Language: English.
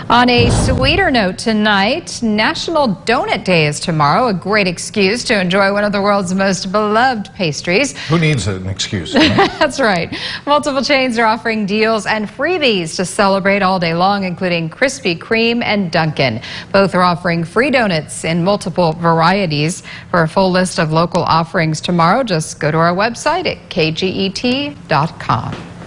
On a sweeter note tonight, National Donut Day is tomorrow, a great excuse to enjoy one of the world's most beloved pastries. Who needs an excuse? That's right. Multiple chains are offering deals and freebies to celebrate all day long, including Krispy Kreme and Dunkin'. Both are offering free donuts in multiple varieties. For a full list of local offerings tomorrow, just go to our website at kget.com.